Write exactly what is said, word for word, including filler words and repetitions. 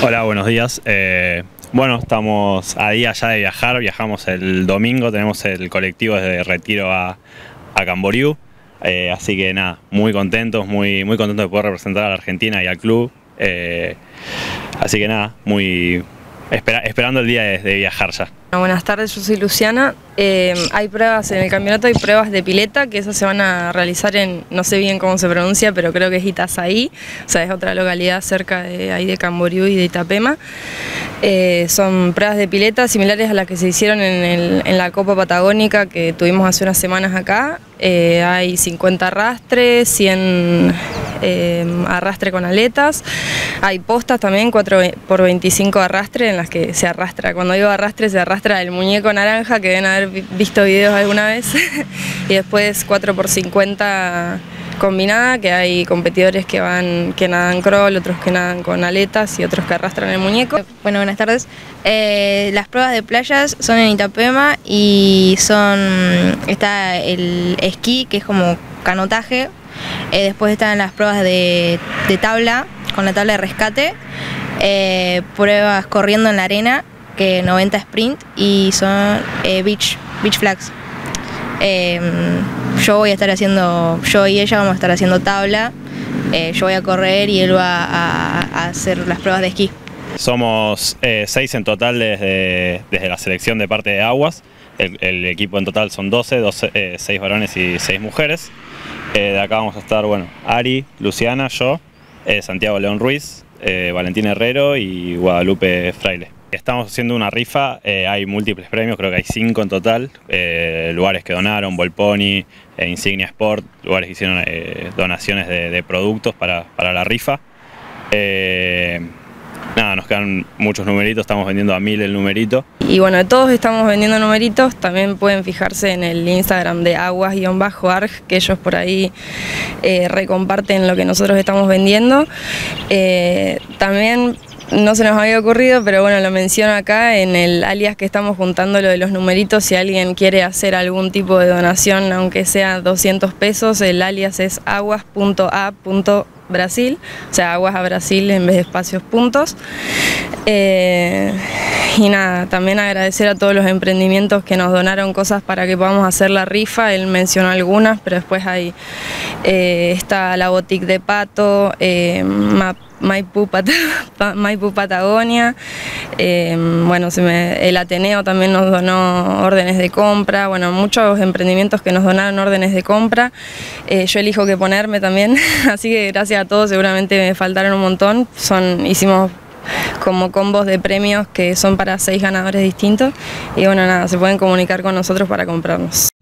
Hola, buenos días. Eh, bueno, estamos a día ya de viajar, viajamos el domingo, tenemos el colectivo desde Retiro a, a Camboriú, eh, así que nada, muy contentos, muy, muy contentos de poder representar a la Argentina y al club, eh, así que nada, muy espera, esperando el día de, de viajar ya. Buenas tardes, yo soy Luciana. Eh, hay pruebas en el campeonato, hay pruebas de pileta que esas se van a realizar en, no sé bien cómo se pronuncia, pero creo que es Itazaí, o sea, es otra localidad cerca de ahí de Camboriú y de Itapema. Eh, son pruebas de pileta similares a las que se hicieron en, el, en la Copa Patagónica que tuvimos hace unas semanas acá. Eh, hay cincuenta arrastres, cien eh, arrastre con aletas, hay postas también, cuatro por veinticinco arrastre en las que se arrastra, cuando digo arrastre se arrastra el muñeco naranja que deben haber visto videos alguna vez y después cuatro por cincuenta combinada, que hay competidores que van que nadan crawl, otros que nadan con aletas y otros que arrastran el muñeco. Bueno, buenas tardes. Eh, las pruebas de playas son en Itapema y son está el esquí, que es como canotaje. Eh, después están las pruebas de, de tabla, con la tabla de rescate, eh, pruebas corriendo en la arena, que noventa sprint, y son eh, beach, beach flags. Eh, yo voy a estar haciendo, yo y ella vamos a estar haciendo tabla, eh, yo voy a correr y él va a, a hacer las pruebas de esquí. Somos eh, seis en total desde, desde la selección de parte de Aguas, el, el equipo en total son doce, doce eh, seis varones y seis mujeres. Eh, de acá vamos a estar, bueno, Ari, Luciana, yo, eh, Santiago León Ruiz, eh, Valentín Herrero y Guadalupe Fraile. Estamos haciendo una rifa, eh, hay múltiples premios, creo que hay cinco en total, eh, lugares que donaron, Volponi, eh, Insignia Sport, lugares que hicieron eh, donaciones de, de productos para, para la rifa. Eh, nada, nos quedan muchos numeritos, estamos vendiendo a mil el numerito. Y bueno, todos estamos vendiendo numeritos, también pueden fijarse en el Instagram de aguas-arg, que ellos por ahí eh, recomparten lo que nosotros estamos vendiendo. Eh, también no se nos había ocurrido, pero bueno, lo menciono acá en el alias que estamos juntando lo de los numeritos. Si alguien quiere hacer algún tipo de donación, aunque sea doscientos pesos, el alias es aguas punto a punto brasil, o sea, aguas a Brasil en vez de espacios puntos. Eh, y nada, también agradecer a todos los emprendimientos que nos donaron cosas para que podamos hacer la rifa. Él mencionó algunas, pero después hay eh, está la boutique de Pato, eh, Map Maipú, Pat Maipú Patagonia, eh, bueno, se me, el Ateneo también nos donó órdenes de compra, bueno, muchos emprendimientos que nos donaron órdenes de compra, eh, yo elijo qué ponerme también, así que gracias a todos, seguramente me faltaron un montón, son, hicimos como combos de premios que son para seis ganadores distintos y bueno, nada, se pueden comunicar con nosotros para comprarnos.